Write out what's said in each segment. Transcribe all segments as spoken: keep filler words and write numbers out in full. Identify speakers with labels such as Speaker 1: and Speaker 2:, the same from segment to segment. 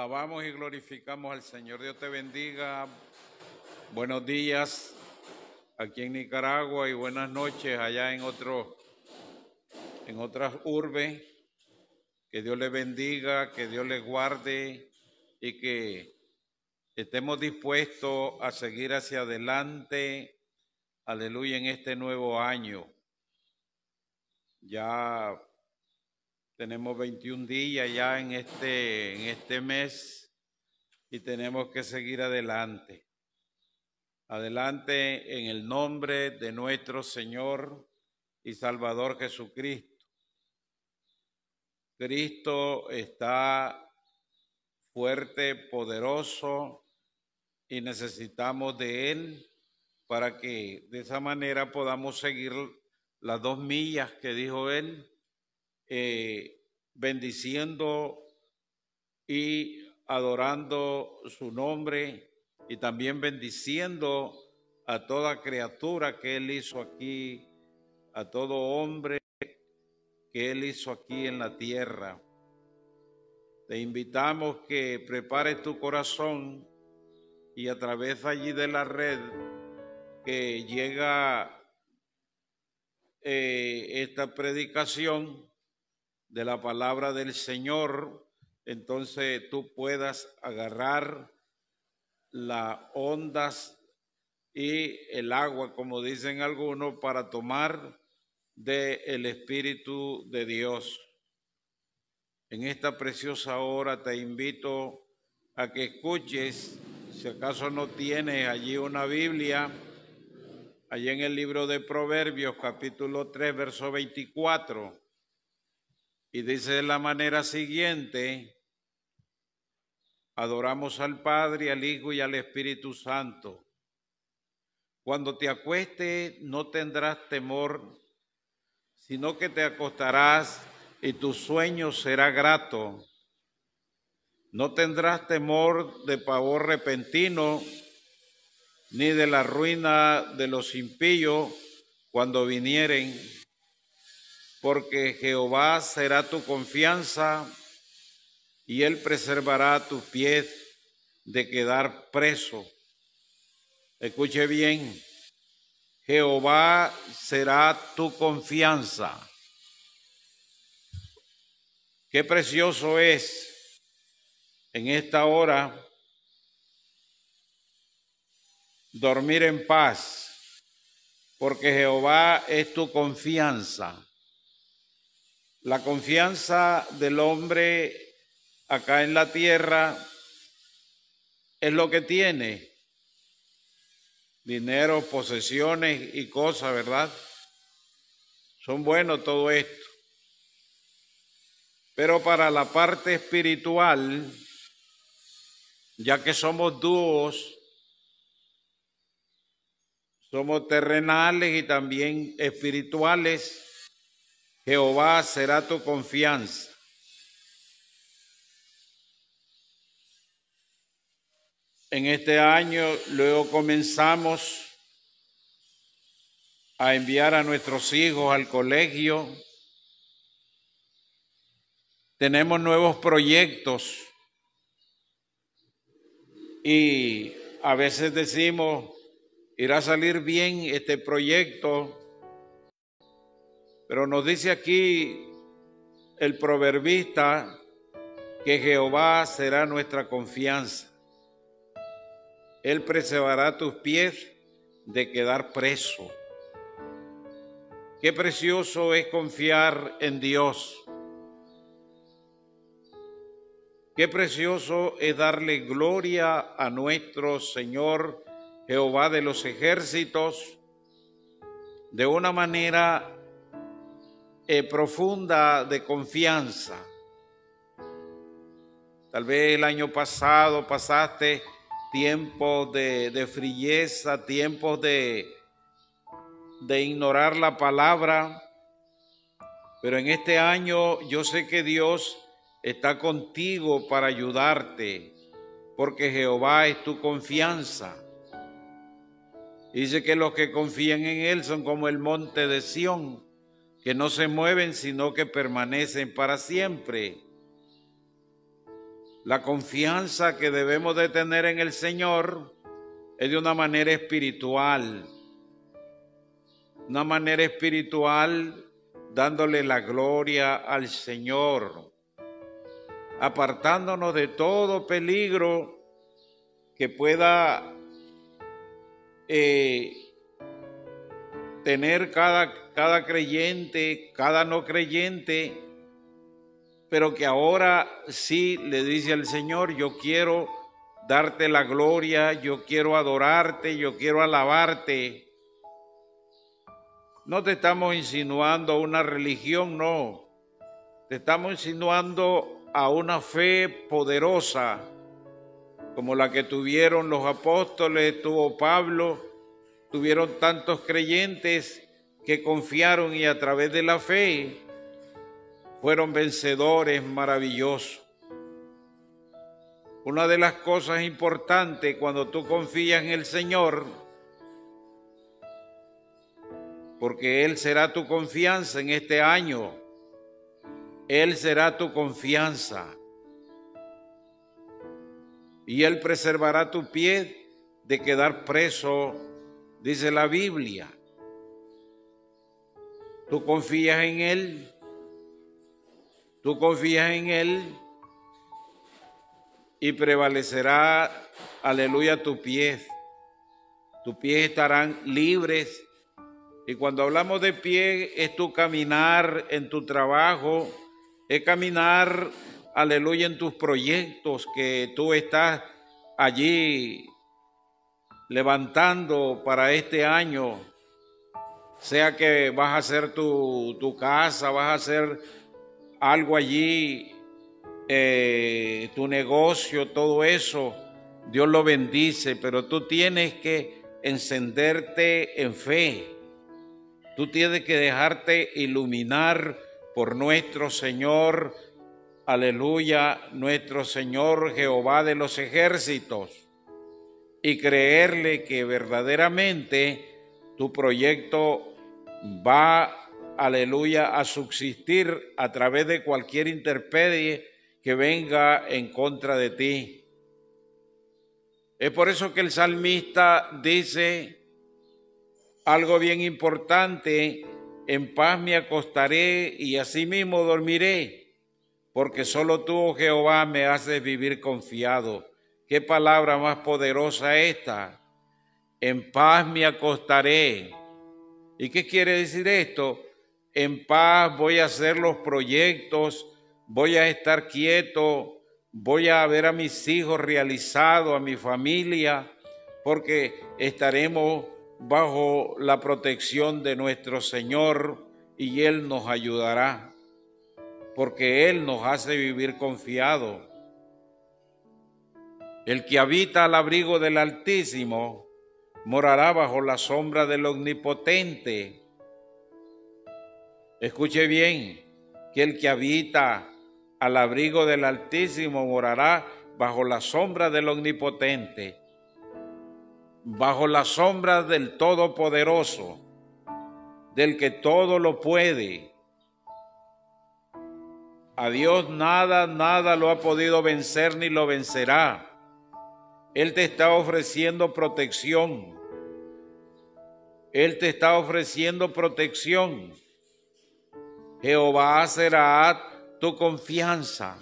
Speaker 1: Alabamos y glorificamos al Señor. Dios te bendiga. Buenos días aquí en Nicaragua y buenas noches allá en otro, en otras urbes. Que Dios les bendiga, que Dios les guarde y que estemos dispuestos a seguir hacia adelante. Aleluya, en este nuevo año. Ya tenemos veintiún días ya en este, en este mes y tenemos que seguir adelante. Adelante en el nombre de nuestro Señor y Salvador Jesucristo. Cristo está fuerte, poderoso y necesitamos de Él para que de esa manera podamos seguir las dos millas que dijo Él, eh, bendiciendo y adorando su nombre y también bendiciendo a toda criatura que Él hizo aquí, a todo hombre que Él hizo aquí en la tierra. Te invitamos que prepares tu corazón y a través allí de la red que llega eh, esta predicación de la palabra del Señor, entonces tú puedas agarrar las ondas y el agua, como dicen algunos, para tomar del Espíritu de Dios. En esta preciosa hora te invito a que escuches, si acaso no tienes allí una Biblia, allí en el libro de Proverbios, capítulo tres, verso veinticuatro, y dice de la manera siguiente: adoramos al Padre, al Hijo y al Espíritu Santo. Cuando te acuestes no tendrás temor, sino que te acostarás y tu sueño será grato. No tendrás temor de pavor repentino, ni de la ruina de los impíos cuando vinieren, porque Jehová será tu confianza y Él preservará tus pies de quedar preso. Escuche bien, Jehová será tu confianza. Qué precioso es en esta hora dormir en paz, porque Jehová es tu confianza. La confianza del hombre acá en la tierra es lo que tiene: dinero, posesiones y cosas, ¿verdad? Son buenos todo esto. Pero para la parte espiritual, ya que somos dúos, somos terrenales y también espirituales, Jehová será tu confianza. En este año luego comenzamos a enviar a nuestros hijos al colegio. Tenemos nuevos proyectos y a veces decimos, irá a salir bien este proyecto, pero nos dice aquí el proverbista que Jehová será nuestra confianza. Él preservará tus pies de quedar preso. Qué precioso es confiar en Dios. Qué precioso es darle gloria a nuestro Señor Jehová de los ejércitos de una manera eh, profunda de confianza. Tal vez el año pasado pasaste tiempos de, de frieza, tiempos de, de ignorar la palabra, pero en este año yo sé que Dios está contigo para ayudarte, porque Jehová es tu confianza. Dice que los que confían en Él son como el monte de Sión, que no se mueven, sino que permanecen para siempre. La confianza que debemos de tener en el Señor es de una manera espiritual. Una manera espiritual dándole la gloria al Señor, apartándonos de todo peligro que pueda eh, tener cada, cada creyente, cada no creyente, pero que ahora sí le dice al Señor: yo quiero darte la gloria, yo quiero adorarte, yo quiero alabarte. No te estamos insinuando a una religión, no. Te estamos insinuando a una fe poderosa, como la que tuvieron los apóstoles, tuvo Pablo, tuvieron tantos creyentes que confiaron y a través de la fe fueron vencedores maravillosos. Una de las cosas importantes cuando tú confías en el Señor, porque Él será tu confianza en este año, Él será tu confianza, y Él preservará tu pie de quedar preso, dice la Biblia. Tú confías en Él, tú confías en Él, y prevalecerá, aleluya, tu pie. Tus pies estarán libres. Y cuando hablamos de pie, es tu caminar en tu trabajo, es caminar, aleluya, en tus proyectos que tú estás allí levantando para este año. Sea que vas a hacer tu, tu casa, vas a hacer algo allí, eh, tu negocio, todo eso, Dios lo bendice, pero tú tienes que encenderte en fe. Tú tienes que dejarte iluminar por nuestro Señor, aleluya, nuestro Señor Jehová de los ejércitos, y creerle que verdaderamente tu proyecto va, aleluya, a subsistir a través de cualquier intempérie que venga en contra de ti. Es por eso que el salmista dice algo bien importante: en paz me acostaré y asimismo dormiré, porque solo tú, oh Jehová, me haces vivir confiado. Qué palabra más poderosa esta: en paz me acostaré. ¿Y qué quiere decir esto? En paz voy a hacer los proyectos, voy a estar quieto, voy a ver a mis hijos realizados, a mi familia, porque estaremos bajo la protección de nuestro Señor y Él nos ayudará, porque Él nos hace vivir confiado. El que habita al abrigo del Altísimo morará bajo la sombra del Omnipotente. Escuche bien, que el que habita al abrigo del Altísimo morará bajo la sombra del Omnipotente, bajo la sombra del Todopoderoso, del que todo lo puede. A Dios nada, nada lo ha podido vencer ni lo vencerá. Él te está ofreciendo protección. Él te está ofreciendo protección. Jehová será tu confianza.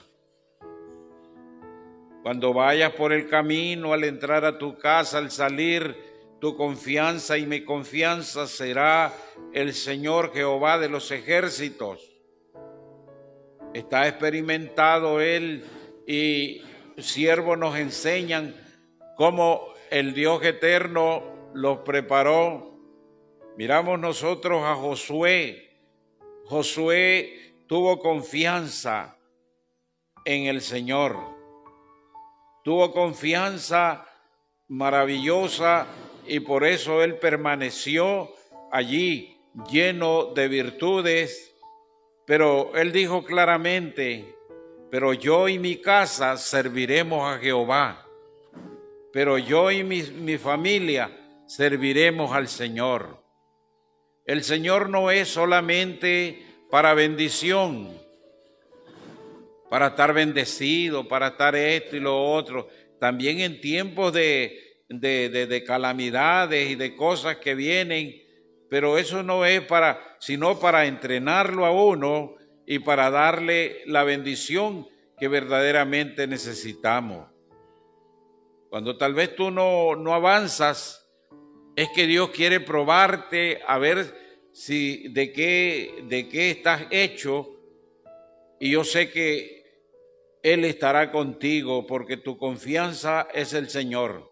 Speaker 1: Cuando vayas por el camino, al entrar a tu casa, al salir, tu confianza y mi confianza será el Señor Jehová de los ejércitos. Está experimentado Él, y siervos nos enseñan cómo el Dios eterno los preparó. Miramos nosotros a Josué. Josué tuvo confianza en el Señor. Tuvo confianza maravillosa y por eso él permaneció allí lleno de virtudes. Pero él dijo claramente: pero yo y mi casa serviremos a Jehová. Pero yo y mi, mi familia serviremos al Señor. El Señor no es solamente para bendición. para estar bendecido, para estar esto y lo otro. También en tiempos de, de, de, de calamidades y de cosas que vienen, pero eso no es para, sino para entrenarlo a uno y para darle la bendición que verdaderamente necesitamos. Cuando tal vez tú no, no avanzas, es que Dios quiere probarte a ver si de qué, de qué estás hecho, y yo sé que Él estará contigo porque tu confianza es el Señor.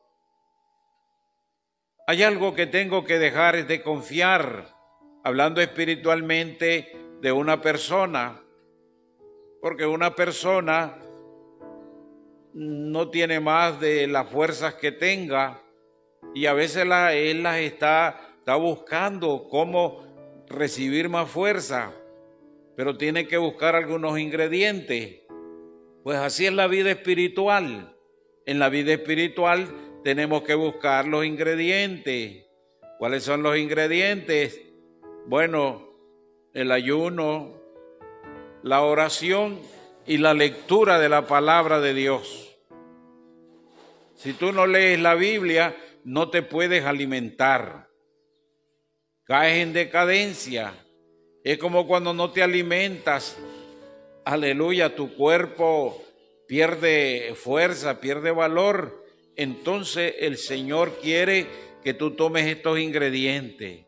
Speaker 1: Hay algo que tengo que dejar, es de confiar, hablando espiritualmente de una persona, porque una persona no tiene más de las fuerzas que tenga, y a veces la, él las está, está buscando cómo recibir más fuerza, pero tiene que buscar algunos ingredientes. Pues así es la vida espiritual. En la vida espiritual tenemos que buscar los ingredientes. ¿Cuáles son los ingredientes? Bueno, el ayuno, la oración y la lectura de la palabra de Dios. Si tú no lees la Biblia, no te puedes alimentar. Caes en decadencia. Es como cuando no te alimentas. Aleluya, tu cuerpo pierde fuerza, pierde valor. Entonces el Señor quiere que tú tomes estos ingredientes.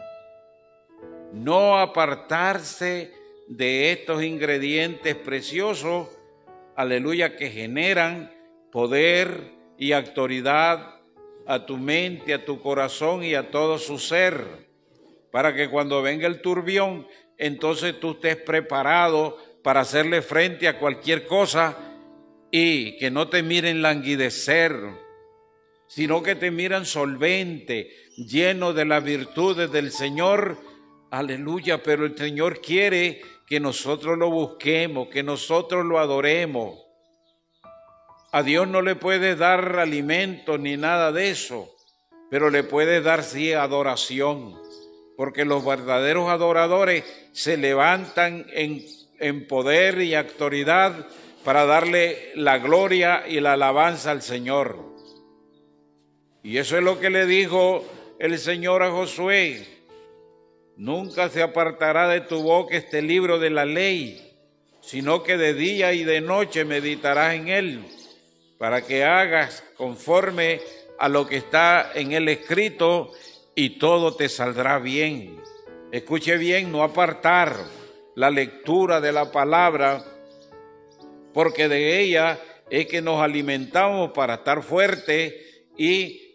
Speaker 1: No apartarse de estos ingredientes preciosos, aleluya, que generan poder y autoridad a tu mente, a tu corazón y a todo su ser, para que cuando venga el turbión, entonces tú estés preparado para hacerle frente a cualquier cosa, y que no te miren languidecer, sino que te miran solvente, lleno de las virtudes del Señor. Aleluya, pero el Señor quiere que nosotros lo busquemos, que nosotros lo adoremos. A Dios no le puedes dar alimento ni nada de eso, pero le puedes dar sí adoración, porque los verdaderos adoradores se levantan en, en poder y autoridad para darle la gloria y la alabanza al Señor. Y eso es lo que le dijo el Señor a Josué: nunca se apartará de tu boca este libro de la ley, sino que de día y de noche meditarás en él, para que hagas conforme a lo que está en él escrito, y todo te saldrá bien. Escuche bien, no apartar la lectura de la palabra, porque de ella es que nos alimentamos para estar fuertes, y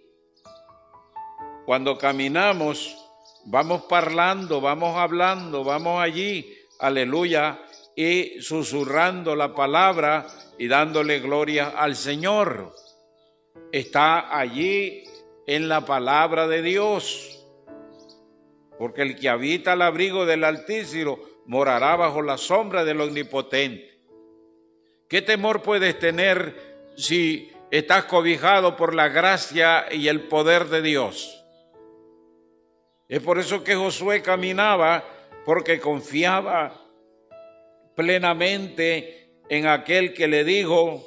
Speaker 1: cuando caminamos vamos parlando, vamos hablando, vamos allí, aleluya, y susurrando la palabra y dándole gloria al Señor. Está allí en la palabra de Dios, porque el que habita al abrigo del Altísimo morará bajo la sombra del Omnipotente. ¿Qué temor puedes tener si estás cobijado por la gracia y el poder de Dios? Es por eso que Josué caminaba, porque confiaba plenamente en aquel que le dijo: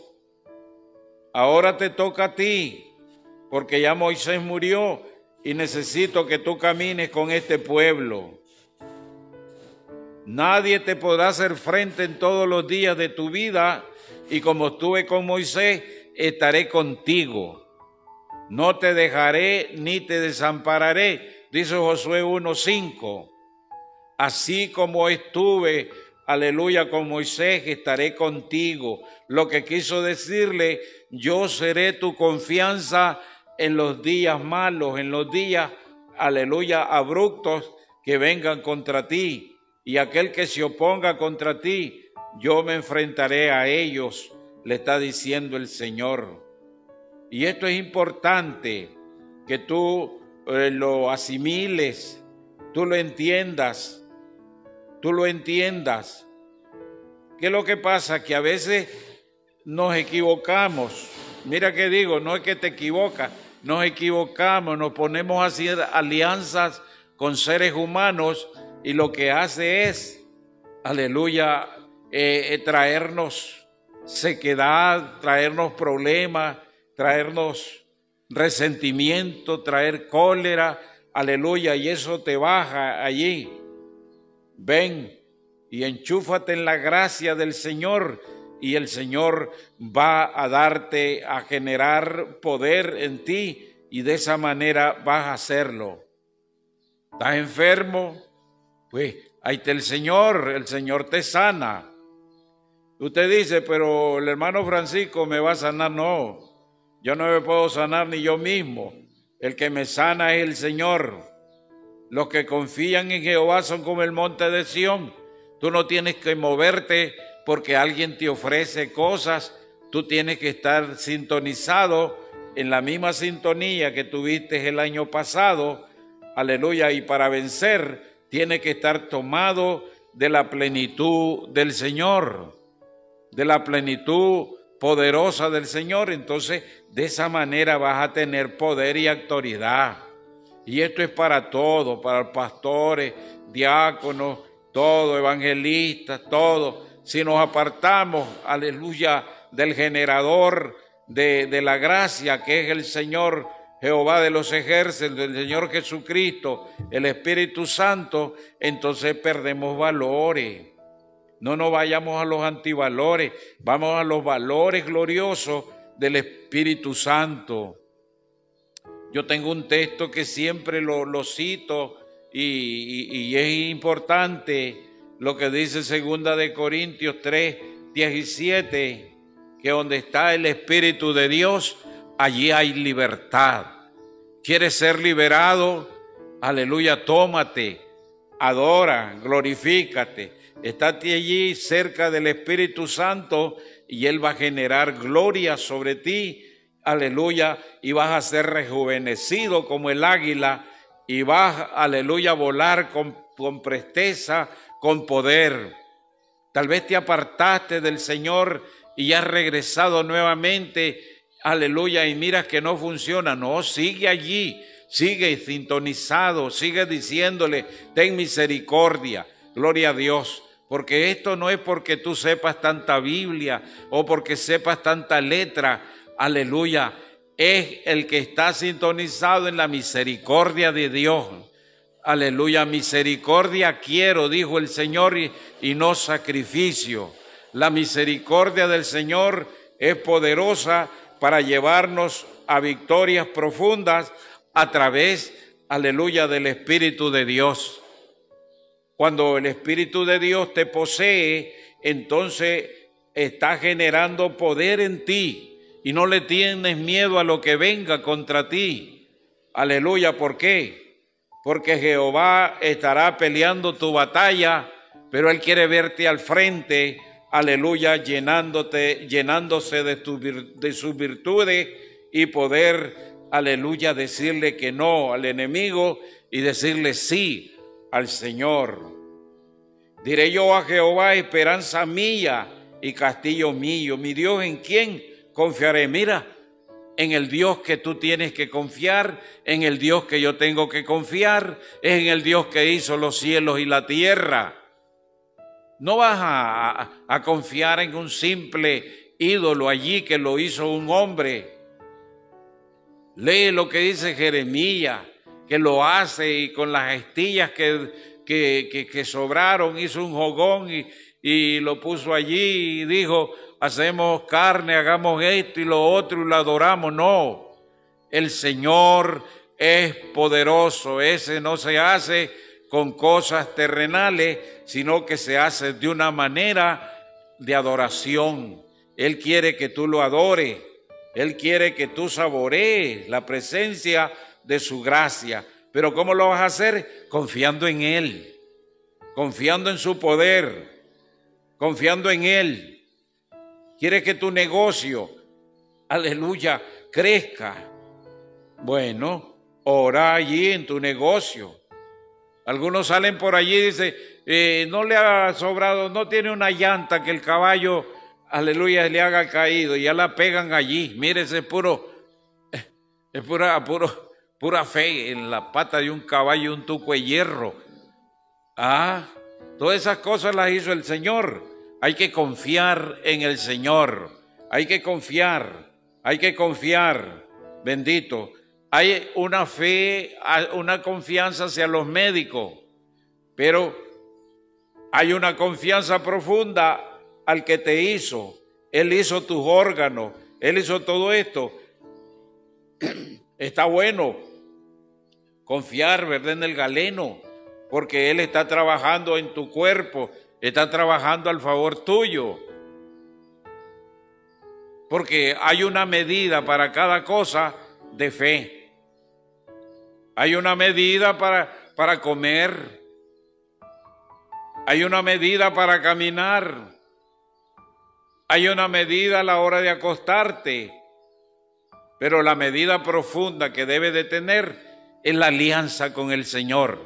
Speaker 1: ahora te toca a ti, porque ya Moisés murió y necesito que tú camines con este pueblo. Nadie te podrá hacer frente en todos los días de tu vida, y como estuve con Moisés, estaré contigo. No te dejaré ni te desampararé, dice Josué uno cinco. Así como estuve, aleluya, con Moisés, estaré contigo. Lo que quiso decirle: yo seré tu confianza en los días malos, en los días, aleluya, abruptos que vengan contra ti. Y aquel que se oponga contra ti, yo me enfrentaré a ellos, le está diciendo el Señor. Y esto es importante, que tú eh, lo asimiles, tú lo entiendas, tú lo entiendas. ¿Qué es lo que pasa? Que a veces nos equivocamos. Mira que digo, no es que te equivocas, nos equivocamos, nos ponemos a hacer alianzas con seres humanos, y lo que hace es, aleluya, eh, traernos sequedad, traernos problemas, traernos resentimiento, traer cólera, aleluya, y eso te baja allí. Ven y enchúfate en la gracia del Señor y el Señor va a darte, a generar poder en ti y de esa manera vas a hacerlo. ¿Estás enfermo? Pues ahí está el Señor, el Señor te sana. Usted dice, pero el hermano Francisco me va a sanar. No, yo no me puedo sanar ni yo mismo. El que me sana es el Señor. Los que confían en Jehová son como el monte de Sión. Tú no tienes que moverte porque alguien te ofrece cosas. Tú tienes que estar sintonizado en la misma sintonía que tuviste el año pasado. Aleluya. Y para vencer, tienes que estar tomado de la plenitud del Señor, de la plenitud poderosa del Señor. Entonces, de esa manera vas a tener poder y autoridad. Y esto es para todos, para los pastores, diáconos, todos, evangelistas, todos. Si nos apartamos, aleluya, del generador de, de la gracia, que es el Señor Jehová de los ejércitos, el Señor Jesucristo, el Espíritu Santo, entonces perdemos valores. No nos vayamos a los antivalores, vamos a los valores gloriosos del Espíritu Santo. Yo tengo un texto que siempre lo, lo cito y, y, y es importante lo que dice segunda de Corintios tres, diecisiete, que donde está el Espíritu de Dios, allí hay libertad. ¿Quieres ser liberado? Aleluya, tómate, adora, glorifícate. Estate allí cerca del Espíritu Santo y Él va a generar gloria sobre ti. Aleluya, y vas a ser rejuvenecido como el águila y vas, aleluya, a volar con, con presteza, con poder. Tal vez te apartaste del Señor y has regresado nuevamente, aleluya, y miras que no funciona. No, sigue allí, sigue sintonizado, sigue diciéndole, ten misericordia, gloria a Dios. Porque esto no es porque tú sepas tanta Biblia o porque sepas tanta letra, aleluya, es el que está sintonizado en la misericordia de Dios. Aleluya, misericordia quiero, dijo el Señor, y, y no sacrificio. La misericordia del Señor es poderosa para llevarnos a victorias profundas a través, aleluya, del Espíritu de Dios. Cuando el Espíritu de Dios te posee, entonces está generando poder en ti y no le tienes miedo a lo que venga contra ti. Aleluya, ¿por qué? Porque Jehová estará peleando tu batalla, pero Él quiere verte al frente, aleluya, llenándote, llenándose de, tu, de sus virtudes y poder, aleluya, decirle que no al enemigo y decirle sí al Señor. Diré yo a Jehová, esperanza mía y castillo mío, mi Dios, ¿en quién confiaré? Mira, en el Dios que tú tienes que confiar, en el Dios que yo tengo que confiar, es en el Dios que hizo los cielos y la tierra. No vas a, a, a confiar en un simple ídolo allí que lo hizo un hombre. Lee lo que dice Jeremías, que lo hace y con las estillas que, que, que, que sobraron hizo un jogón y, y lo puso allí y dijo, hacemos carne, hagamos esto y lo otro y lo adoramos. No, el Señor es poderoso, ese no se hace con cosas terrenales, sino que se hace de una manera de adoración. Él quiere que tú lo adores, Él quiere que tú saborees la presencia de su gracia. Pero ¿cómo lo vas a hacer? Confiando en Él, confiando en su poder, confiando en Él. Quiere que tu negocio, aleluya, crezca. Bueno, ora allí en tu negocio. Algunos salen por allí y dicen, eh, no le ha sobrado, no tiene una llanta que el caballo, aleluya, le haga caído, y ya la pegan allí. Mire, ese es puro, es pura, puro, pura fe en la pata de un caballo, un tuco de hierro. Ah, todas esas cosas las hizo el Señor Hay que confiar en el Señor. Hay que confiar, hay que confiar, bendito. Hay una fe, una confianza hacia los médicos, pero hay una confianza profunda al que te hizo. Él hizo tus órganos, Él hizo todo esto. Está bueno confiar, ¿verdad?, en el galeno, porque Él está trabajando en tu cuerpo, está trabajando al favor tuyo. Porque hay una medida para cada cosa de fe. Hay una medida para, para comer. Hay una medida para caminar. Hay una medida a la hora de acostarte. Pero la medida profunda que debe de tener es la alianza con el Señor.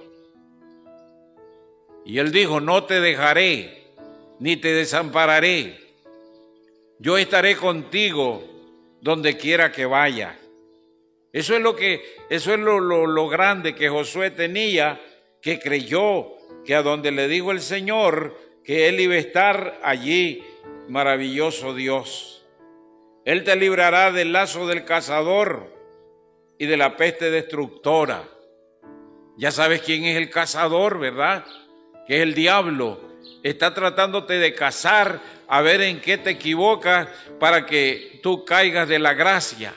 Speaker 1: Y Él dijo, no te dejaré, ni te desampararé. Yo estaré contigo donde quiera que vaya. Eso es lo que, eso es lo, lo, lo grande que Josué tenía, que creyó que a donde le dijo el Señor que Él iba a estar allí, maravilloso Dios. Él te librará del lazo del cazador y de la peste destructora. Ya sabes quién es el cazador, ¿verdad? Que es el diablo. Está tratándote de cazar, a ver en qué te equivocas para que tú caigas de la gracia.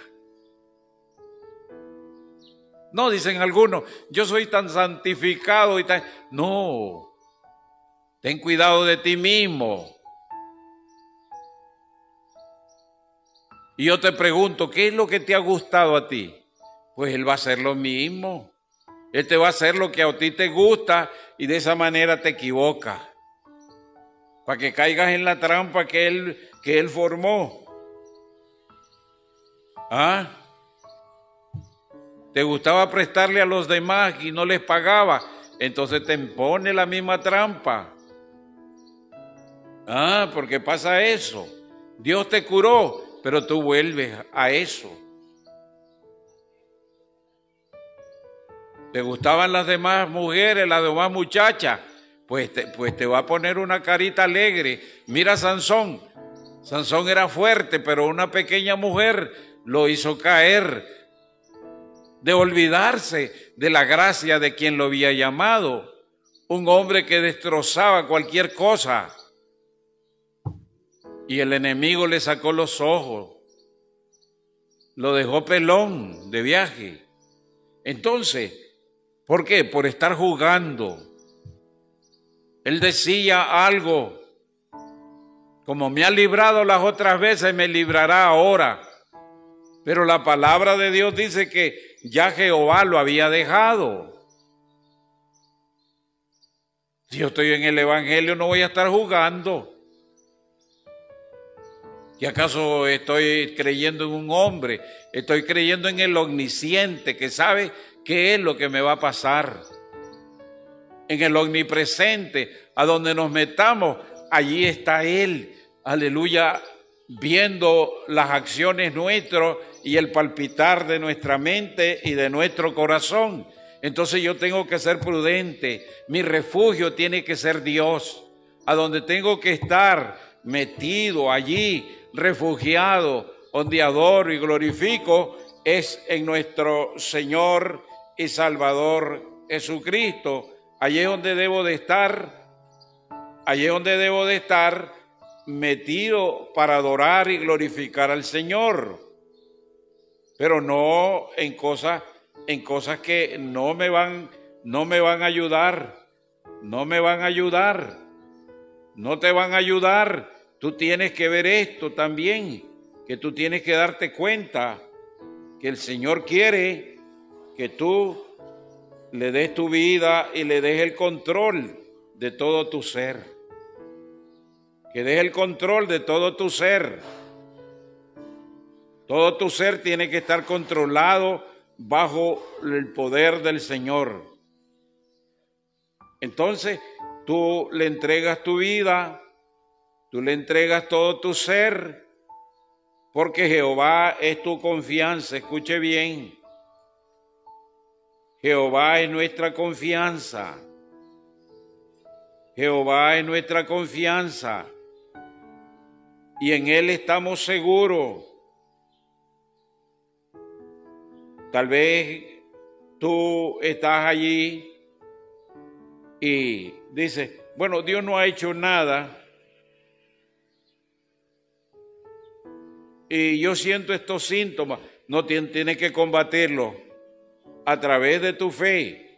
Speaker 1: No, dicen algunos, yo soy tan santificado y tan... No, ten cuidado de ti mismo. Y yo te pregunto, ¿qué es lo que te ha gustado a ti? Pues Él va a hacer lo mismo. Él te va a hacer lo que a ti te gusta y de esa manera te equivocas. Para que caigas en la trampa que Él, que él formó. ¿Ah? Te gustaba prestarle a los demás y no les pagaba, entonces te impone la misma trampa. Ah, porque pasa eso. Dios te curó, pero tú vuelves a eso. ¿Te gustaban las demás mujeres, las demás muchachas? Pues te, pues te va a poner una carita alegre. Mira a Sansón. Sansón era fuerte, pero una pequeña mujer lo hizo caer, de olvidarse de la gracia de quien lo había llamado. Un hombre que destrozaba cualquier cosa. Y el enemigo le sacó los ojos. Lo dejó pelón de viaje. Entonces, ¿por qué? Por estar jugando. Él decía algo, como me ha librado las otras veces, me librará ahora. Pero la palabra de Dios dice que ya Jehová lo había dejado. Si yo estoy en el Evangelio, no voy a estar jugando. ¿Y acaso estoy creyendo en un hombre? Estoy creyendo en el omnisciente que sabe qué es lo que me va a pasar. En el omnipresente, a donde nos metamos, allí está Él, aleluya, viendo las acciones nuestras y el palpitar de nuestra mente y de nuestro corazón. Entonces yo tengo que ser prudente, mi refugio tiene que ser Dios, a donde tengo que estar metido allí, refugiado, donde adoro y glorifico, es en nuestro Señor y Salvador Jesucristo. Allí es donde debo de estar, allí es donde debo de estar metido para adorar y glorificar al Señor, pero no en cosas, en cosas que no me van, no me van a ayudar, no me van a ayudar, no te van a ayudar. Tú tienes que ver esto también, que tú tienes que darte cuenta que el Señor quiere que tú le des tu vida y le des el control de todo tu ser. Que des el control de todo tu ser. Todo tu ser tiene que estar controlado bajo el poder del Señor. Entonces, tú le entregas tu vida, tú le entregas todo tu ser, porque Jehová es tu confianza. Escuche bien. Jehová es nuestra confianza. Jehová es nuestra confianza. y en Él estamos seguros. Tal vez tú estás allí y dices, bueno, Dios no ha hecho nada y yo siento estos síntomas. No tienes que combatirlos a través de tu fe.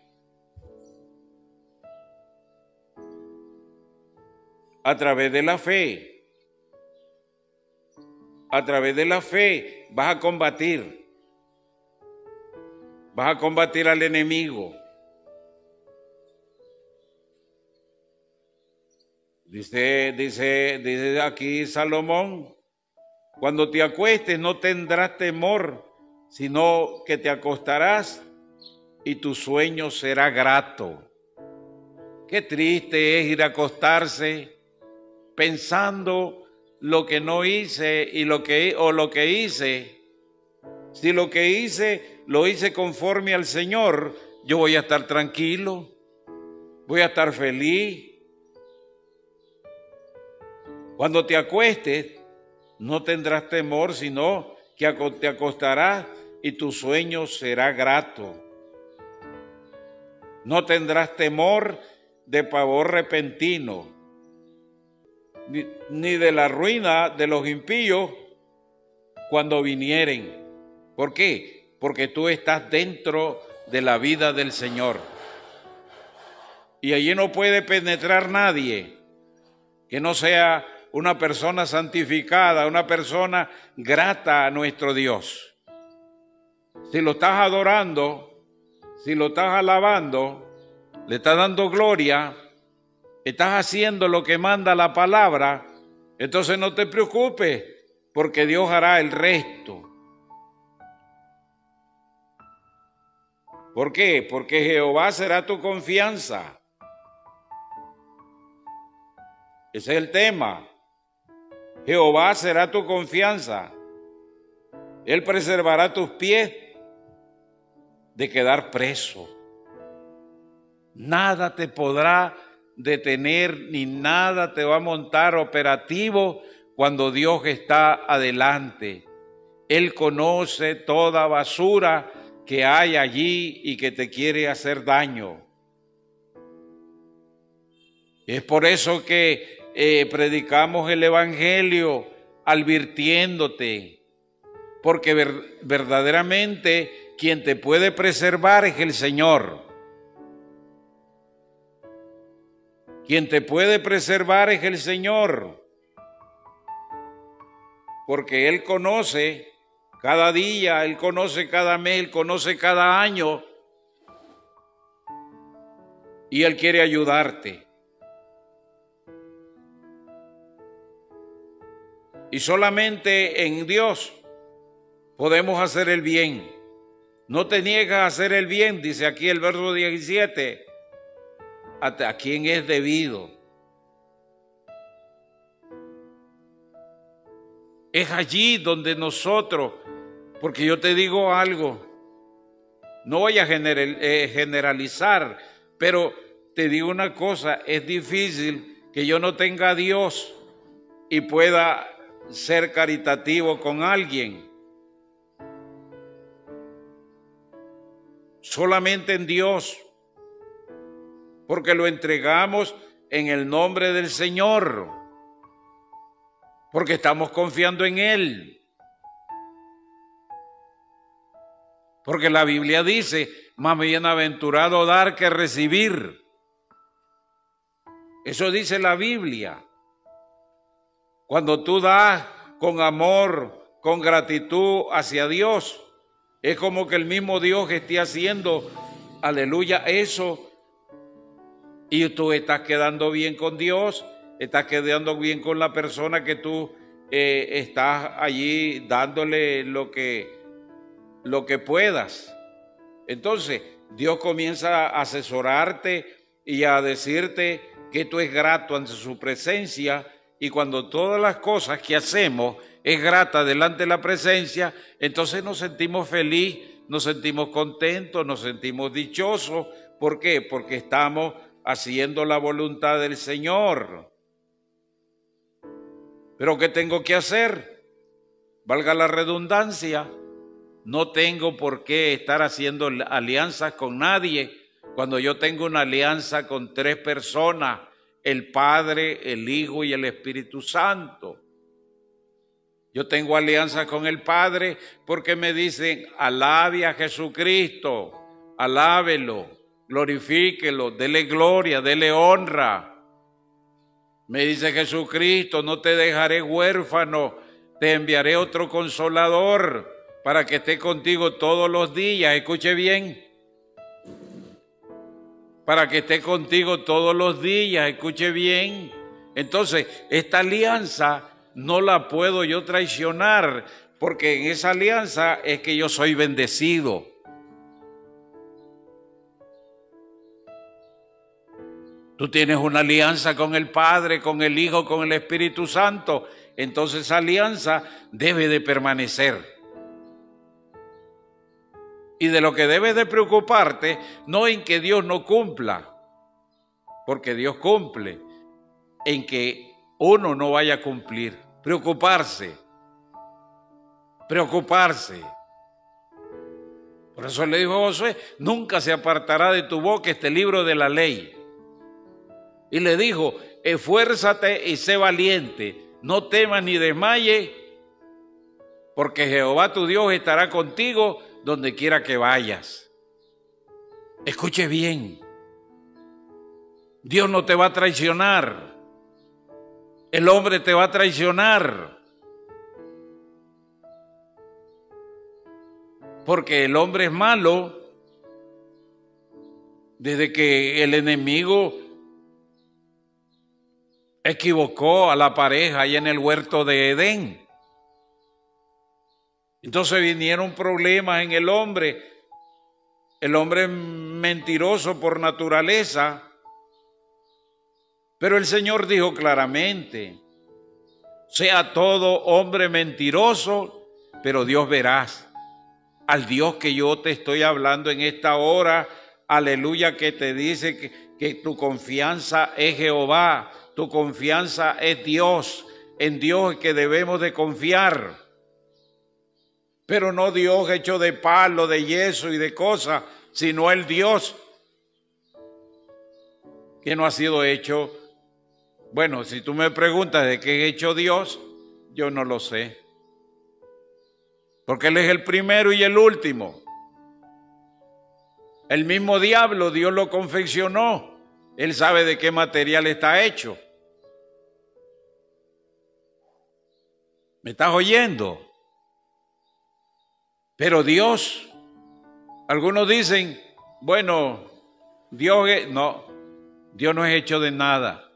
Speaker 1: A través de la fe. A través de la fe vas a combatir. Vas a combatir al enemigo. Dice, dice, dice aquí Salomón, cuando te acuestes no tendrás temor, sino que te acostarás y tu sueño será grato. Qué triste es ir a acostarse pensando lo que no hice y lo que, o lo que hice. Si lo que hice, lo hice conforme al Señor, yo voy a estar tranquilo, voy a estar feliz. Cuando te acuestes, no tendrás temor, sino que te acostarás y tu sueño será grato. No tendrás temor de pavor repentino, ni, ni de la ruina de los impíos cuando vinieren. ¿Por qué? Porque tú estás dentro de la vida del Señor. Y allí no puede penetrar nadie que no sea una persona santificada, una persona grata a nuestro Dios. Si lo estás adorando, si lo estás alabando, le estás dando gloria, estás haciendo lo que manda la palabra, entonces no te preocupes, porque Dios hará el resto. ¿Por qué? Porque Jehová será tu confianza. Ese es el tema. Jehová será tu confianza. Él preservará tus pies de quedar preso. Nada te podrá detener, ni nada te va a montar operativo cuando Dios está adelante. Él conoce toda basura que hay allí y que te quiere hacer daño. Es por eso que eh, predicamos el Evangelio advirtiéndote, porque ver, verdaderamente quien te puede preservar es el Señor. Quien te puede preservar es el Señor, porque Él conoce cada día, Él conoce cada mes, Él conoce cada año y Él quiere ayudarte. Y solamente en Dios podemos hacer el bien. No te niegas a hacer el bien, dice aquí el verso diecisiete, a quien es debido. Es allí donde nosotros, porque yo te digo algo, no voy a general, eh, generalizar, pero te digo una cosa, es difícil que yo no tenga a Dios y pueda ser caritativo con alguien. Solamente en Dios, porque lo entregamos en el nombre del Señor, porque estamos confiando en Él. Porque la Biblia dice, más bienaventurado dar que recibir. Eso dice la Biblia. Cuando tú das con amor, con gratitud hacia Dios, es como que el mismo Dios esté haciendo, aleluya, eso. Y tú estás quedando bien con Dios, estás quedando bien con la persona que tú eh, estás allí dándole lo que, lo que puedas. Entonces, Dios comienza a asesorarte y a decirte que tú es grato ante su presencia. Y cuando todas las cosas que hacemos es grata delante de la presencia, entonces nos sentimos felices, nos sentimos contentos, nos sentimos dichosos. ¿Por qué? Porque estamos haciendo la voluntad del Señor. Pero ¿qué tengo que hacer? Valga la redundancia, no tengo por qué estar haciendo alianzas con nadie cuando yo tengo una alianza con tres personas, el Padre, el Hijo y el Espíritu Santo. Yo tengo alianza con el Padre porque me dicen, alabe a Jesucristo, alábelo, glorifíquelo, dele gloria, dele honra. Me dice Jesucristo, no te dejaré huérfano, te enviaré otro consolador para que esté contigo todos los días. Escuche bien. Para que esté contigo todos los días, escuche bien. Entonces, esta alianza no la puedo yo traicionar, porque en esa alianza es que yo soy bendecido. Tú tienes una alianza con el Padre, con el Hijo, con el Espíritu Santo, entonces esa alianza debe de permanecer. Y de lo que debes de preocuparte, no en que Dios no cumpla, porque Dios cumple, en que uno no vaya a cumplir. Preocuparse, preocuparse. Por eso le dijo a Josué, nunca se apartará de tu boca este libro de la ley. Y le dijo, esfuérzate y sé valiente, no temas ni desmayes, porque Jehová tu Dios estará contigo donde quiera que vayas. Escuche bien, Dios no te va a traicionar, el hombre te va a traicionar, porque el hombre es malo desde que el enemigo equivocó a la pareja ahí en el huerto de Edén. Entonces vinieron problemas en el hombre. El hombre es mentiroso por naturaleza. Pero el Señor dijo claramente, sea todo hombre mentiroso, pero Dios verás. Al Dios que yo te estoy hablando en esta hora, aleluya, que te dice que, que tu confianza es Jehová, tu confianza es Dios, en Dios es que debemos de confiar. Pero no Dios hecho de palo, de yeso y de cosas, sino el Dios que no ha sido hecho. Bueno, si tú me preguntas de qué es hecho Dios, yo no lo sé. Porque Él es el primero y el último. El mismo diablo, Dios lo confeccionó. Él sabe de qué material está hecho. ¿Me estás oyendo? Pero Dios, algunos dicen, bueno, Dios es, no, Dios no es hecho de nada.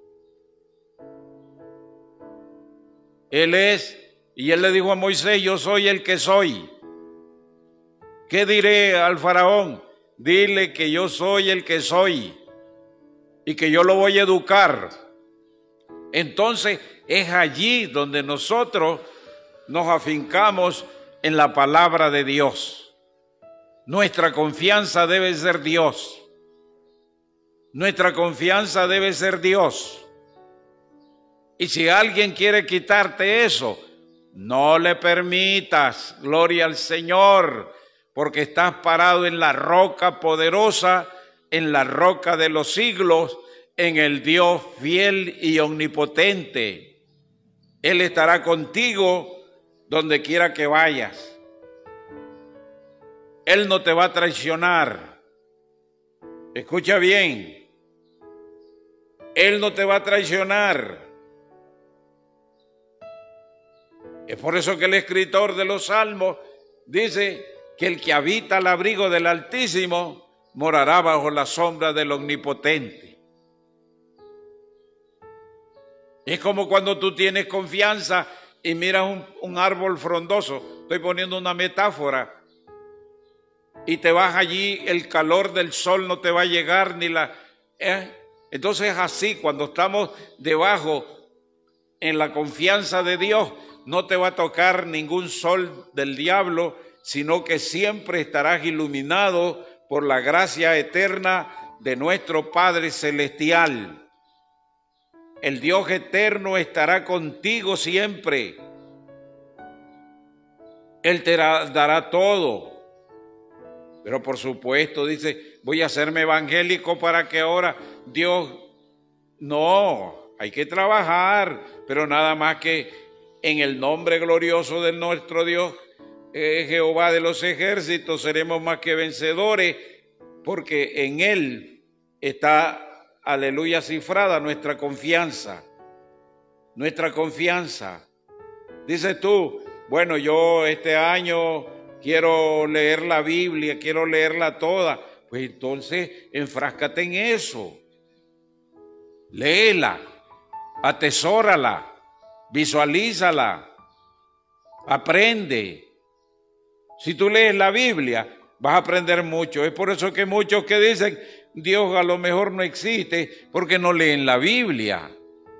Speaker 1: Él es, y Él le dijo a Moisés, yo soy el que soy. ¿Qué diré al faraón? Dile que yo soy el que soy y que yo lo voy a educar. Entonces es allí donde nosotros nos afincamos en la palabra de Dios. Nuestra confianza debe ser Dios. Nuestra confianza debe ser Dios. Y si alguien quiere quitarte eso, no le permitas, gloria al Señor, porque estás parado en la roca poderosa, en la roca de los siglos, en el Dios fiel y omnipotente. Él estará contigo donde quiera que vayas. Él no te va a traicionar. Escucha bien. Él no te va a traicionar. Es por eso que el escritor de los Salmos dice que el que habita al abrigo del Altísimo morará bajo la sombra del Omnipotente. Es como cuando tú tienes confianza y miras un, un árbol frondoso, estoy poniendo una metáfora, y te vas allí, el calor del sol no te va a llegar, ni la... ¿eh? Entonces así, cuando estamos debajo en la confianza de Dios, no te va a tocar ningún sol del diablo, sino que siempre estarás iluminado por la gracia eterna de nuestro Padre Celestial. el Dios eterno estará contigo siempre. Él te dará todo. Pero por supuesto, dice, voy a hacerme evangélico para que ahora Dios... No, hay que trabajar, pero nada más que en el nombre glorioso de nuestro Dios, eh, Jehová de los ejércitos, seremos más que vencedores, porque en Él está, aleluya, cifrada nuestra confianza. Nuestra confianza. Dices tú, bueno, yo este año quiero leer la Biblia, quiero leerla toda. Pues entonces enfráscate en eso. Léela, atesórala, visualízala, aprende. Si tú lees la Biblia, vas a aprender mucho. Es por eso que muchos que dicen, Dios a lo mejor no existe, porque no leen la Biblia.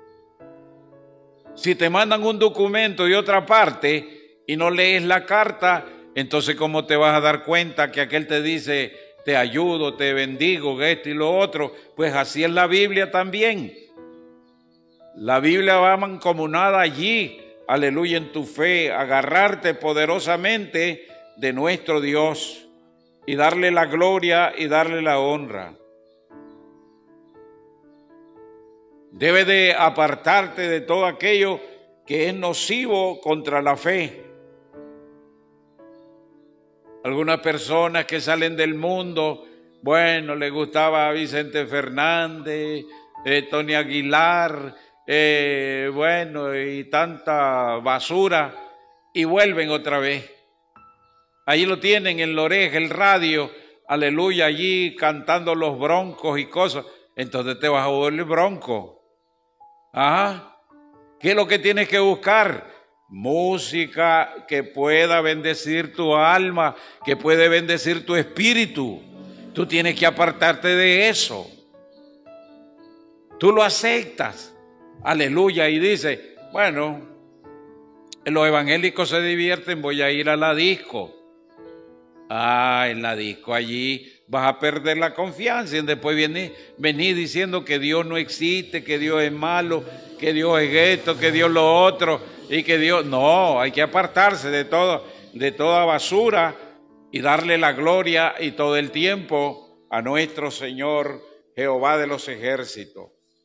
Speaker 1: Si te mandan un documento de otra parte y no lees la carta, entonces ¿cómo te vas a dar cuenta que aquel te dice, te ayudo, te bendigo, esto y lo otro? Pues así es la Biblia también. La Biblia va mancomunada allí, aleluya, en tu fe, agarrarte poderosamente de nuestro Dios y darle la gloria y darle la honra. Debe de apartarte de todo aquello que es nocivo contra la fe. Algunas personas que salen del mundo, bueno, les gustaba Vicente Fernández, eh, Tony Aguilar, eh, bueno, y tanta basura, y vuelven otra vez. Ahí lo tienen en la oreja, el radio, aleluya, allí cantando los broncos y cosas. Entonces te vas a volver bronco. Ajá. ¿Qué es lo que tienes que buscar? Música que pueda bendecir tu alma, que puede bendecir tu espíritu. Tú tienes que apartarte de eso. Tú lo aceptas. Aleluya. Y dices, bueno, los evangélicos se divierten, voy a ir a la disco. Ah, en la disco allí vas a perder la confianza y después venís, venís diciendo que Dios no existe, que Dios es malo, que Dios es esto, que Dios lo otro y que Dios... No, hay que apartarse de todo, de toda basura y darle la gloria y todo el tiempo a nuestro Señor Jehová de los ejércitos.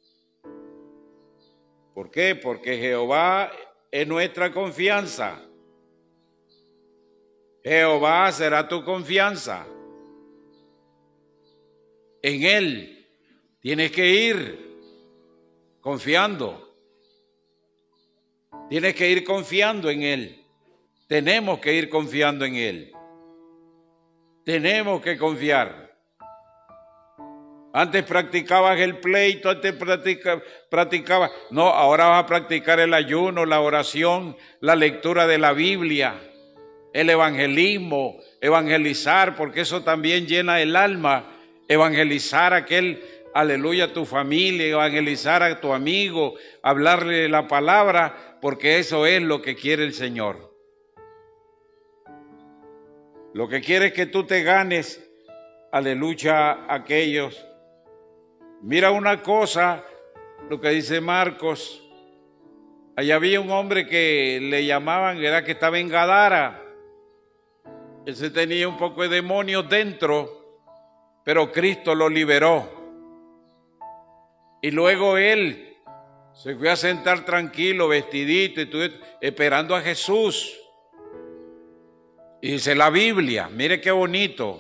Speaker 1: ¿Por qué? Porque Jehová es nuestra confianza. Jehová será tu confianza. En Él tienes que ir confiando. Tienes que ir confiando en Él. Tenemos que ir confiando en Él. Tenemos que confiar. Antes practicabas el pleito, antes practica, practicabas... No, ahora vas a practicar el ayuno, la oración, la lectura de la Biblia, el evangelismo, evangelizar, porque eso también llena el alma. Evangelizar a aquel, aleluya, a tu familia, evangelizar a tu amigo, hablarle la palabra, porque eso es lo que quiere el Señor. Lo que quiere es que tú te ganes, aleluya, a aquellos. Mira una cosa, lo que dice Marcos. Allá había un hombre que le llamaban, era que estaba en Gadara. Ese tenía un poco de demonios dentro, pero Cristo lo liberó. Y luego él se fue a sentar tranquilo, vestidito, y todo, esperando a Jesús. Y dice la Biblia, mire qué bonito,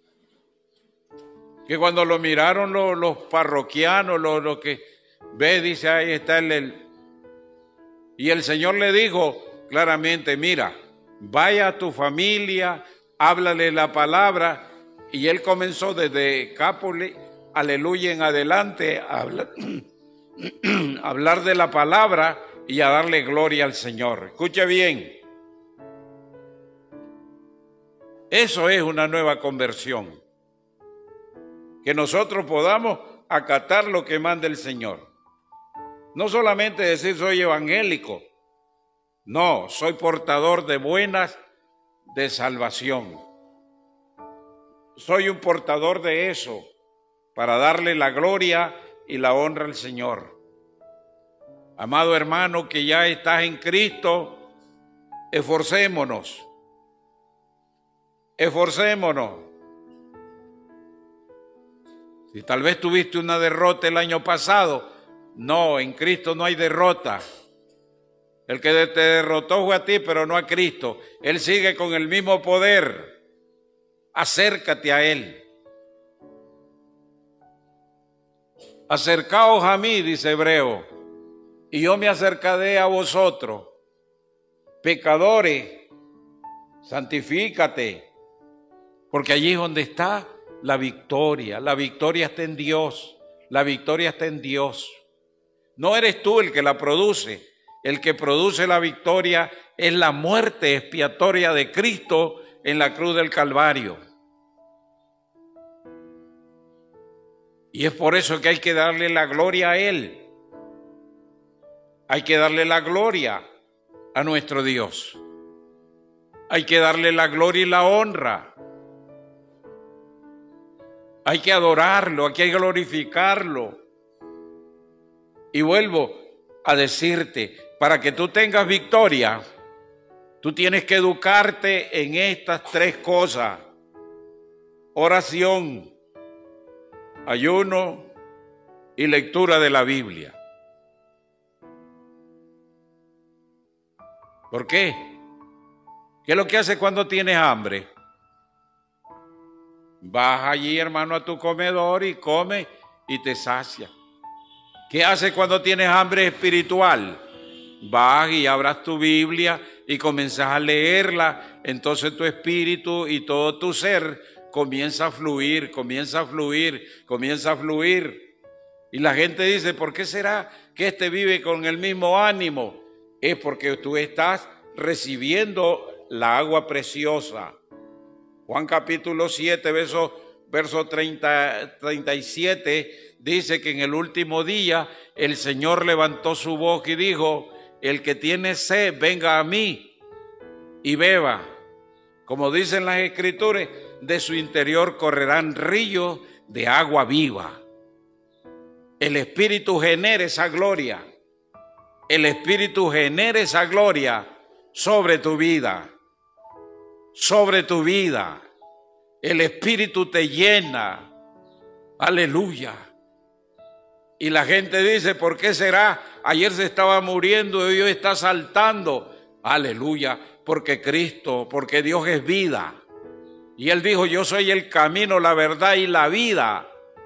Speaker 1: que cuando lo miraron los, los parroquianos, los, los que ve, dice, ahí está el, el... Y el Señor le dijo claramente, mira, vaya a tu familia, háblale la palabra. Y él comenzó desde Cápoli, aleluya, en adelante a hablar, a hablar de la palabra y a darle gloria al Señor. Escuche bien. Eso es una nueva conversión. Que nosotros podamos acatar lo que manda el Señor. No solamente decir soy evangélico. No, soy portador de buenas de salvación. Soy un portador de eso para darle la gloria y la honra al Señor. Amado hermano que ya estás en Cristo, esforcémonos, esforcémonos. Si tal vez tuviste una derrota el año pasado, no, en Cristo no hay derrota. El que te derrotó fue a ti, pero no a Cristo. Él sigue con el mismo poder. Acércate a Él. Acercaos a mí, dice Hebreo, y yo me acercaré a vosotros. Pecadores, santifícate, porque allí es donde está la victoria. La victoria está en Dios. La victoria está en Dios. No eres tú el que la produce. El que produce la victoria es la muerte expiatoria de Cristo en la cruz del Calvario. Y es por eso que hay que darle la gloria a Él. Hay que darle la gloria a nuestro Dios. Hay que darle la gloria y la honra. Hay que adorarlo, hay que glorificarlo. Y vuelvo a decirte, para que tú tengas victoria, tú tienes que educarte en estas tres cosas: oración, ayuno y lectura de la Biblia. ¿Por qué? ¿Qué es lo que haces cuando tienes hambre? Vas allí, hermano, a tu comedor y comes y te sacia. ¿Qué haces cuando tienes hambre espiritual? Vas y abras tu Biblia y comienzas a leerla. Entonces tu espíritu y todo tu ser comienza a fluir, comienza a fluir, comienza a fluir. Y la gente dice, ¿por qué será que este vive con el mismo ánimo? Es porque tú estás recibiendo la agua preciosa. Juan capítulo siete, verso, verso treinta, treinta y siete, dice que en el último día el Señor levantó su voz y dijo, el que tiene sed, venga a mí y beba. Como dicen las Escrituras, de su interior correrán ríos de agua viva. El Espíritu genera esa gloria. El Espíritu genera esa gloria sobre tu vida. Sobre tu vida. El Espíritu te llena. Aleluya. Y la gente dice, ¿por qué será? Ayer se estaba muriendo y hoy está saltando. Aleluya. Porque Cristo, porque Dios es vida. Y Él dijo, yo soy el camino, la verdad y la vida.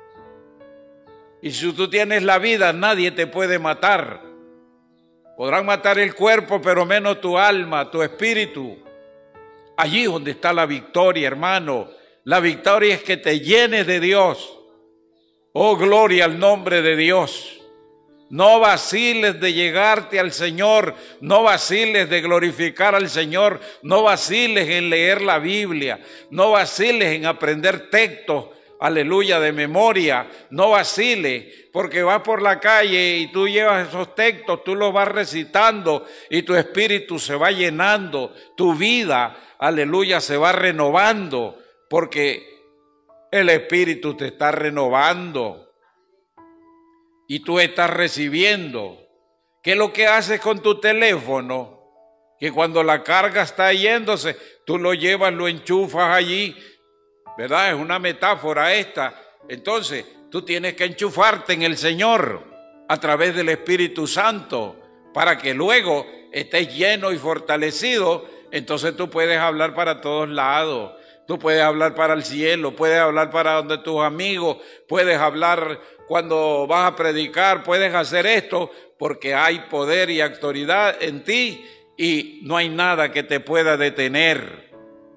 Speaker 1: Y si tú tienes la vida, nadie te puede matar. Podrán matar el cuerpo, pero menos tu alma, tu espíritu. Allí es donde está la victoria, hermano. La victoria es que te llenes de Dios. Oh, gloria al nombre de Dios. No vaciles de llegarte al Señor. No vaciles de glorificar al Señor. No vaciles en leer la Biblia. No vaciles en aprender textos. Aleluya, de memoria. No vaciles, porque vas por la calle y tú llevas esos textos, tú los vas recitando y tu espíritu se va llenando. Tu vida, aleluya, se va renovando, porque el Espíritu te está renovando y tú estás recibiendo. ¿Qué es lo que haces con tu teléfono? Que cuando la carga está yéndose, tú lo llevas, lo enchufas allí, ¿verdad? Es una metáfora esta. Entonces, tú tienes que enchufarte en el Señor a través del Espíritu Santo para que luego estés lleno y fortalecido. Entonces tú puedes hablar para todos lados. Tú puedes hablar para el cielo, puedes hablar para donde tus amigos, puedes hablar cuando vas a predicar, puedes hacer esto porque hay poder y autoridad en ti y no hay nada que te pueda detener.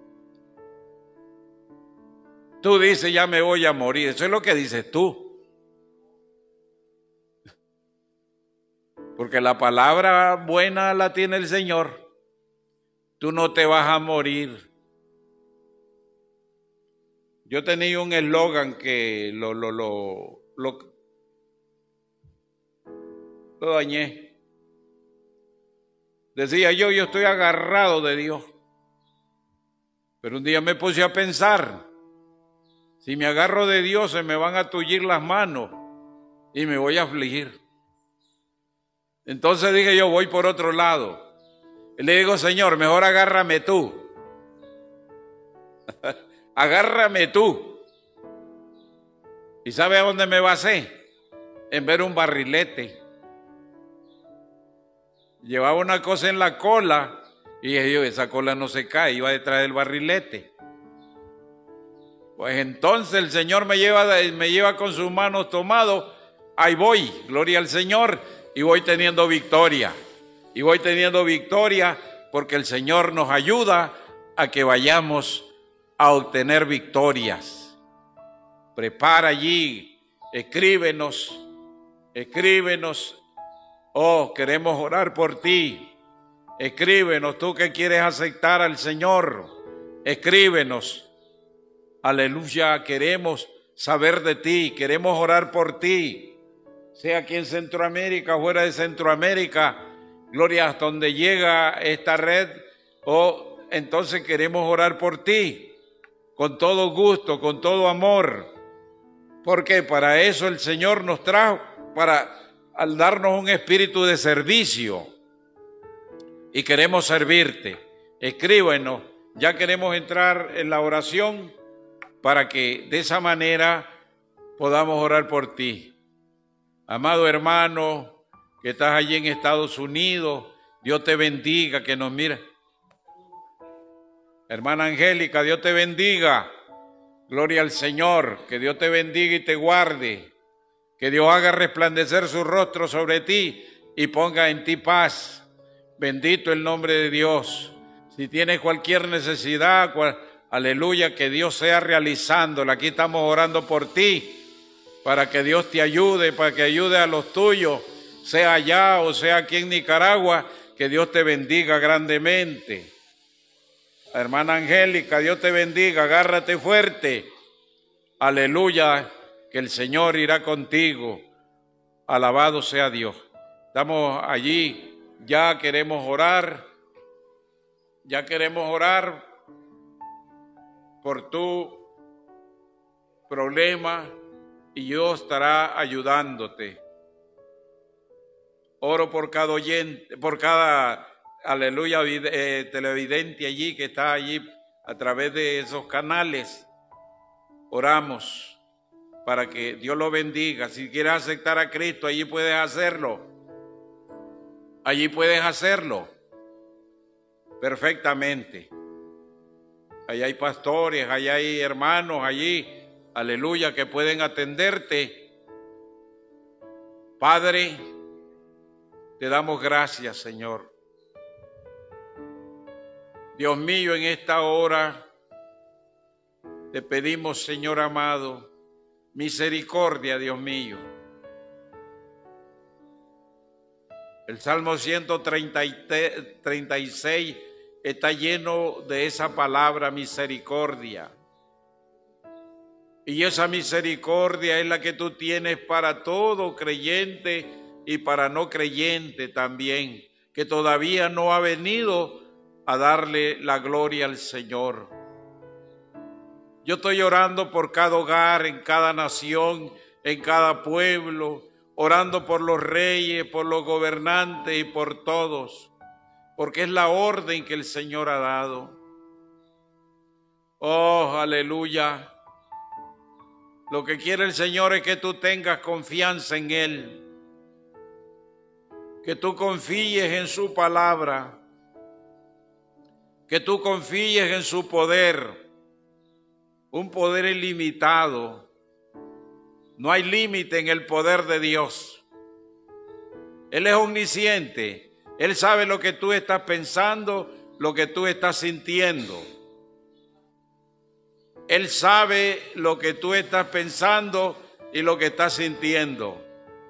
Speaker 1: Tú dices, ya me voy a morir. Eso es lo que dices tú. Porque la palabra buena la tiene el Señor. Tú no te vas a morir. Yo tenía un eslogan que lo, lo, lo, lo, lo dañé. Decía yo, yo estoy agarrado de Dios. Pero un día me puse a pensar, si me agarro de Dios se me van a tullir las manos y me voy a afligir. Entonces dije yo, voy por otro lado. Y le digo, Señor, mejor agárrame tú. Agárrame tú. ¿Y sabe a dónde me basé? En ver un barrilete. Llevaba una cosa en la cola y dije yo, esa cola no se cae, iba detrás del barrilete. Pues entonces el Señor me lleva, me lleva con sus manos tomadas, ahí voy, gloria al Señor, y voy teniendo victoria. Y voy teniendo victoria porque el Señor nos ayuda a que vayamos a obtener victorias. Prepara allí, escríbenos, escríbenos. Oh, queremos orar por ti. Escríbenos, tú que quieres aceptar al Señor. Escríbenos. Aleluya, queremos saber de ti, queremos orar por ti. Sea aquí en Centroamérica, fuera de Centroamérica, gloria, hasta donde llega esta red. Oh, entonces queremos orar por ti. Con todo gusto, con todo amor. Porque para eso el Señor nos trajo, para al darnos un espíritu de servicio. Y queremos servirte. Escríbenos, ya queremos entrar en la oración para que de esa manera podamos orar por ti. Amado hermano, que estás allí en Estados Unidos, Dios te bendiga, que nos mira. Hermana Angélica, Dios te bendiga. Gloria al Señor, que Dios te bendiga y te guarde. Que Dios haga resplandecer su rostro sobre ti y ponga en ti paz. Bendito el nombre de Dios. Si tienes cualquier necesidad, cual, aleluya, que Dios sea realizándola. Aquí estamos orando por ti, para que Dios te ayude, para que ayude a los tuyos, sea allá o sea aquí en Nicaragua, que Dios te bendiga grandemente. Hermana Angélica, Dios te bendiga, agárrate fuerte. Aleluya, que el Señor irá contigo. Alabado sea Dios. Estamos allí, ya queremos orar, ya queremos orar por tu problema y Dios estará ayudándote. Oro por cada oyente, por cada aleluya, eh, televidente allí que está allí a través de esos canales. Oramos para que Dios lo bendiga. Si quieres aceptar a Cristo, allí puedes hacerlo. Allí puedes hacerlo perfectamente. Allí hay pastores, allí hay hermanos, allí, aleluya, que pueden atenderte. Padre, te damos gracias, Señor. Dios mío, en esta hora te pedimos, Señor amado, misericordia, Dios mío. El Salmo ciento treinta y seis está lleno de esa palabra misericordia. Y esa misericordia es la que tú tienes para todo creyente y para no creyente también, que todavía no ha venido a darle la gloria al Señor. Yo estoy orando por cada hogar, en cada nación, en cada pueblo, orando por los reyes, por los gobernantes y por todos, porque es la orden que el Señor ha dado. Oh, aleluya. Lo que quiere el Señor es que tú tengas confianza en Él, que tú confíes en su palabra, que tú confíes en su poder, un poder ilimitado. No hay límite en el poder de Dios. Él es omnisciente. Él sabe lo que tú estás pensando, lo que tú estás sintiendo. Él sabe lo que tú estás pensando y lo que estás sintiendo.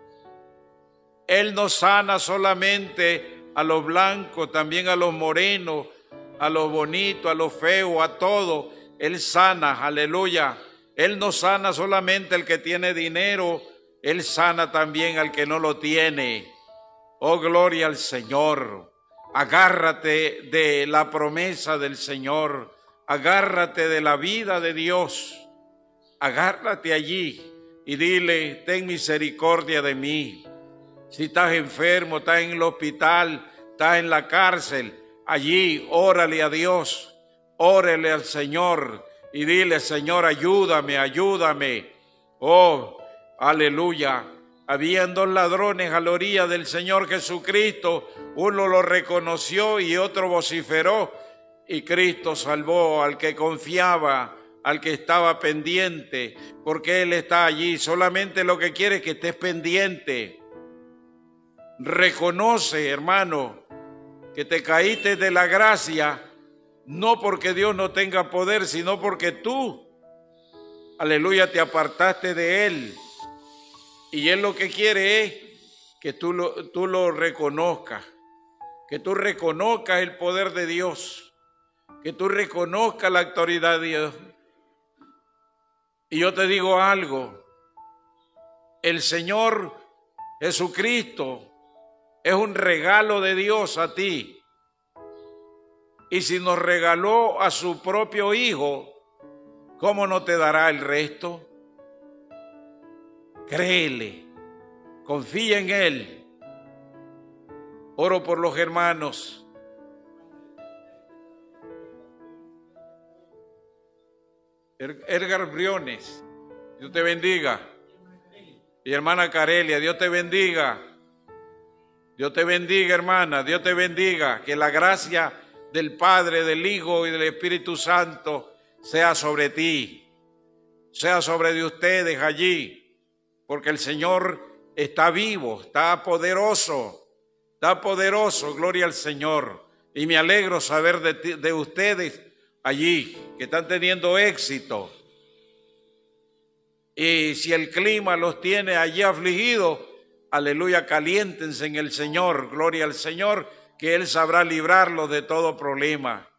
Speaker 1: Él no sana solamente a los blancos, también a los morenos, a los bonitos, a los feos, a todos. Él sana, aleluya. Él no sana solamente al que tiene dinero, Él sana también al que no lo tiene. Oh, gloria al Señor. Agárrate de la promesa del Señor. Agárrate de la vida de Dios. Agárrate allí y dile, ten misericordia de mí. Si estás enfermo, estás en el hospital, estás en la cárcel, allí órale a Dios, órale al Señor y dile: Señor, ayúdame, ayúdame. Oh, aleluya. Habían dos ladrones a la orilla del Señor Jesucristo. Uno lo reconoció y otro vociferó. Y Cristo salvó al que confiaba, al que estaba pendiente, porque Él está allí. Solamente lo que quiere es que estés pendiente. Reconoce, hermano, que te caíste de la gracia, no porque Dios no tenga poder, sino porque tú, aleluya, te apartaste de Él. Y Él lo que quiere es que tú lo, tú lo reconozcas, que tú reconozcas el poder de Dios, que tú reconozcas la autoridad de Dios. Y yo te digo algo, el Señor Jesucristo es un regalo de Dios a ti. Y si nos regaló a su propio Hijo, ¿cómo no te dará el resto? Créele, confía en Él. Oro por los hermanos. Edgar Briones, Dios te bendiga. Y hermana Carelia, Dios te bendiga. Dios te bendiga, hermana, Dios te bendiga. Que la gracia del Padre, del Hijo y del Espíritu Santo sea sobre ti, sea sobre de ustedes allí. Porque el Señor está vivo, está poderoso, está poderoso, gloria al Señor. Y me alegro saber de, ti, de ustedes allí, que están teniendo éxito. Y si el clima los tiene allí afligidos, aleluya, caliéntense en el Señor, gloria al Señor, que Él sabrá librarlos de todo problema.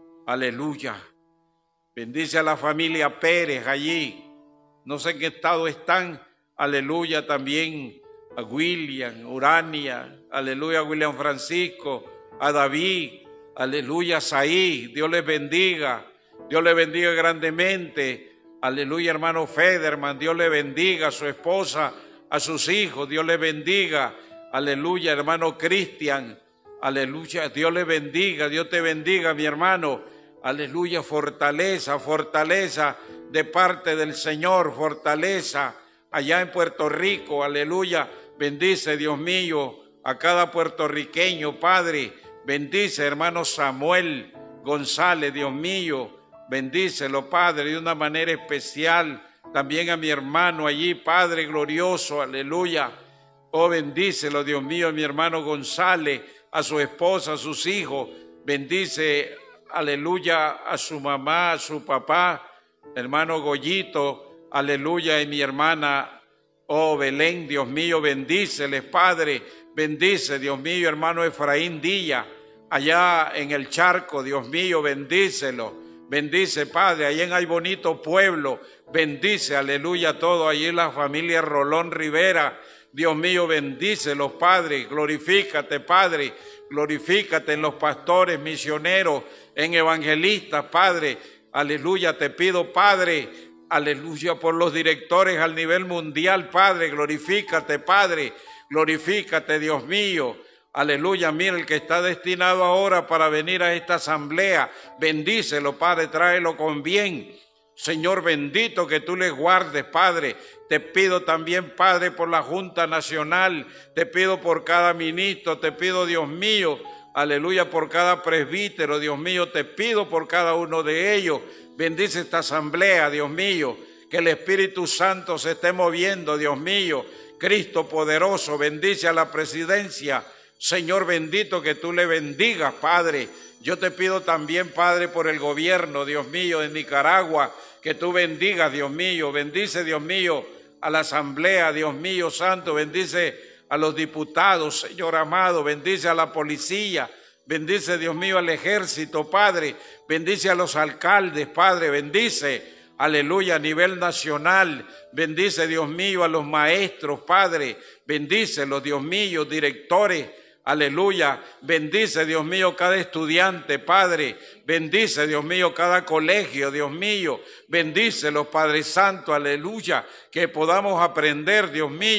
Speaker 1: Aleluya. Bendice a la familia Pérez allí. No sé en qué estado están. Aleluya, también a William, Urania, aleluya, a William Francisco, a David, aleluya, a Saí, Dios les bendiga, Dios les bendiga grandemente, aleluya, hermano Federman, Dios le bendiga, a su esposa, a sus hijos, Dios les bendiga, aleluya, hermano Cristian, aleluya, Dios le bendiga, Dios te bendiga, mi hermano, aleluya, fortaleza, fortaleza de parte del Señor, fortaleza. Allá en Puerto Rico, aleluya, bendice, Dios mío, a cada puertorriqueño, Padre, bendice, hermano Samuel González, Dios mío, bendícelo, Padre, de una manera especial, también a mi hermano allí, Padre glorioso, aleluya, oh, bendícelo, Dios mío, a mi hermano González, a su esposa, a sus hijos, bendice, aleluya, a su mamá, a su papá, hermano Goyito, aleluya, y mi hermana, oh Belén, Dios mío, bendíceles, Padre, bendice, Dios mío, hermano Efraín Díaz, allá en el Charco, Dios mío, bendícelo, bendice, Padre, allá en Ay Bonito Pueblo, bendice, aleluya, todo, allí la familia Rolón Rivera, Dios mío, bendícelos, Padre, glorifícate, Padre, glorifícate en los pastores, misioneros, en evangelistas, Padre, aleluya, te pido, Padre, aleluya, por los directores al nivel mundial, Padre, glorifícate, Padre, glorifícate, Dios mío, aleluya, mira el que está destinado ahora para venir a esta asamblea, bendícelo, Padre, tráelo con bien, Señor bendito, que tú les guardes, Padre, te pido también, Padre, por la Junta Nacional, te pido por cada ministro, te pido, Dios mío, aleluya, por cada presbítero, Dios mío, te pido por cada uno de ellos. Bendice esta asamblea, Dios mío, que el Espíritu Santo se esté moviendo, Dios mío. Cristo poderoso, bendice a la presidencia. Señor bendito, que tú le bendigas, Padre. Yo te pido también, Padre, por el gobierno, Dios mío, de Nicaragua, que tú bendigas, Dios mío. Bendice, Dios mío, a la asamblea, Dios mío santo. Bendice a los diputados, Señor amado. Bendice a la policía. Bendice, Dios mío, al ejército, Padre. Bendice a los alcaldes, Padre. Bendice, aleluya, a nivel nacional. Bendice, Dios mío, a los maestros, Padre. Bendícelos, Dios mío, directores. Aleluya. Bendice, Dios mío, cada estudiante, Padre. Bendice, Dios mío, cada colegio, Dios mío. Bendícelos, Padre Santo, aleluya. Que podamos aprender, Dios mío,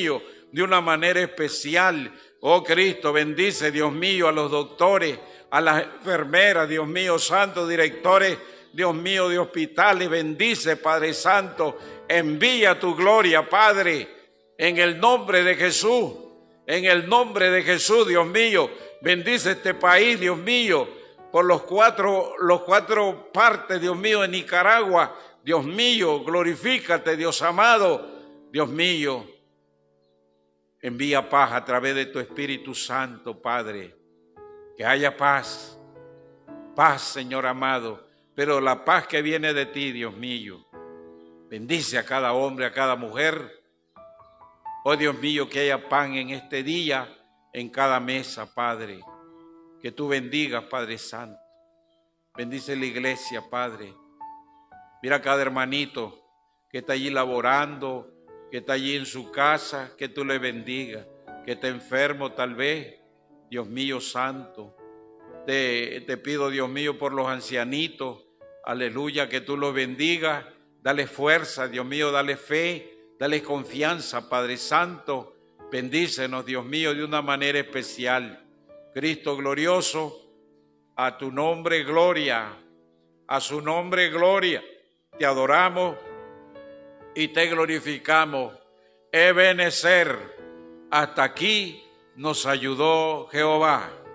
Speaker 1: de una manera especial. Oh Cristo, bendice, Dios mío, a los doctores, a las enfermeras, Dios mío, santos directores, Dios mío, de hospitales. Bendice, Padre Santo, envía tu gloria, Padre, en el nombre de Jesús, en el nombre de Jesús, Dios mío. Bendice este país, Dios mío, por los cuatro, los cuatro partes, Dios mío, de Nicaragua. Dios mío, glorifícate, Dios amado, Dios mío. Envía paz a través de tu Espíritu Santo, Padre. Que haya paz, paz, Señor amado, pero la paz que viene de ti, Dios mío. Bendice a cada hombre, a cada mujer. Oh Dios mío, que haya pan en este día, en cada mesa, Padre. Que tú bendigas, Padre Santo. Bendice la iglesia, Padre. Mira a cada hermanito que está allí laborando, que está allí en su casa, que tú le bendigas. Que está enfermo tal vez, Dios mío santo. Te, te pido, Dios mío, por los ancianitos, aleluya, que tú los bendigas. Dale fuerza, Dios mío, dale fe, dale confianza, Padre Santo. Bendícenos, Dios mío, de una manera especial. Cristo glorioso, a tu nombre gloria, a su nombre gloria. Te adoramos y te glorificamos. Ebenezer, hasta aquí nos ayudó Jehová.